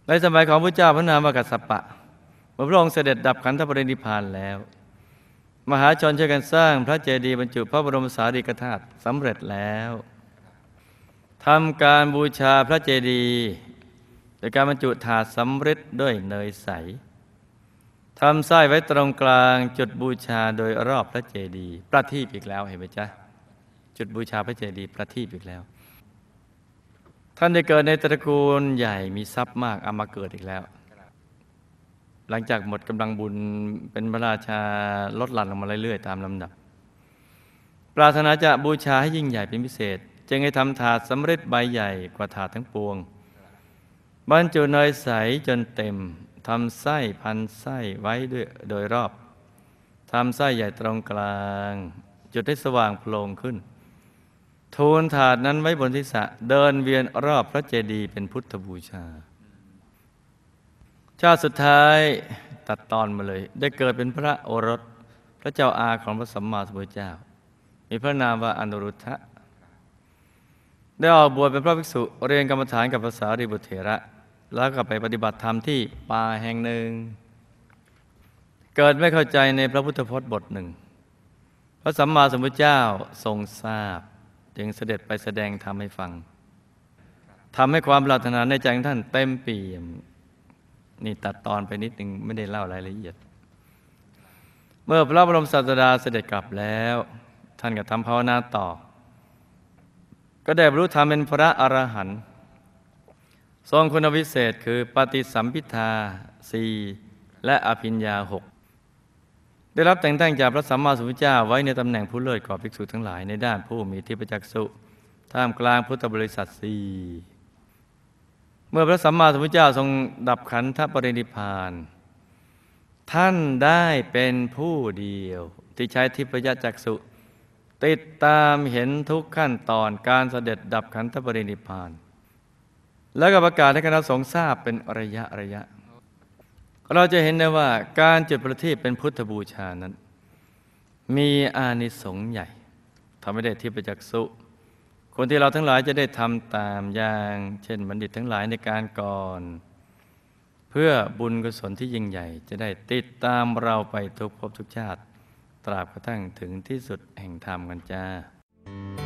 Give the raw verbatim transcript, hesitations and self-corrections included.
ในสมัยของพระเจ้าพระนามว่ากัสสปะเมื่อพระองค์เสด็จดับขันธปรินิพพานแล้วมหาชนช่วยกันสร้างพระเจดีย์บรรจุพระบรมสารีริกธาตุสำเร็จแล้วทำการบูชาพระเจดีย์โดยการบรรจุถาดสำริดด้วยเนยใสทำไส้ไว้ตรงกลางจุดบูชาโดยรอบพระเจดีย์ประทีปอีกแล้วเห็นไหมจ๊ะจุดบูชาพระเจดีย์ประทีปอีกแล้วท่านได้เกิดในตระกูลใหญ่มีทรัพย์มากเอามาเกิดอีกแล้วหลังจากหมดกำลังบุญเป็นพระราชาลดหลั่นลงมาเรื่อยๆตามลำดับปรารถนาจะบูชาให้ยิ่งใหญ่เป็นพิเศษจึงให้ทำถาดสำริดใบใหญ่กว่าถาดทั้งปวงบรรจุเนยใสจนเต็มทำไส้พันไส้ไว้ด้วยโดยรอบทำไส้ใหญ่ตรงกลางจุดให้สว่างโพลงขึ้นทูลถาดนั้นไว้บนศีรษะเดินเวียนรอบพระเจดีย์เป็นพุทธบูชาชาติสุดท้ายตัดตอนมาเลยได้เกิดเป็นพระโอรสพระเจ้าอาของพระสัมมาสัมพุทธเจ้ามีพระนามว่าอนุรุทธะได้ออกบวชเป็นพระภิกษุเรียนกรรมฐานกับพระสารีบุตรเถระแล้วก็ไปปฏิบัติธรรมที่ป่าแห่งหนึ่งเกิดไม่เข้าใจในพระพุทธพจน์บทหนึ่งพระสัมมาสัมพุทธเจ้าทรงทราบจึงเสด็จไปแสดงธรรมให้ฟังทำให้ความปรารถนาในใจของท่านเต็มเปี่ยมนี่ตัดตอนไปนิดหนึ่งไม่ได้เล่ารายละเอียดเมื่อพระบรมศาสดาเสด็จกลับแล้วท่านก็ทำภาวนาต่อก็ได้บรรลุธรรมเป็นพระอรหันต์ทรงคุณวิเศษคือปฏิสัมภิทาสี่และอภิญญาหกได้รับแต่งตั้งจากพระสัมมาสัมพุทธเจ้าไว้ในตำแหน่งผู้เลิศกว่าภิกษุทั้งหลายในด้านผู้มีทิพยจักษุท่ามกลางพุทธบริษัทสี่เมื่อพระสัมมาสัมพุทธเจ้าทรงดับขันธปรินิพพานท่านได้เป็นผู้เดียวที่ใช้ทิพยจักษุติดตามเห็นทุกขั้นตอนการเสด็จดับขันธปรินิพพานแล้วก็ประกาศให้คณะสงฆ์ทราบเป็นระยะระยะเราจะเห็นได้ว่าการจุดประทีปเป็นพุทธบูชานั้นมีอานิสงส์ใหญ่ทำให้ได้ทิพยจักษุคนที่เราทั้งหลายจะได้ทำตามอย่างเช่นบัณฑิตทั้งหลายในการก่อนเพื่อบุญกุศลที่ยิ่งใหญ่จะได้ติดตามเราไปทุกภพทุกชาติตราบกระทั่งถึงที่สุดแห่งธรรมกันจ้า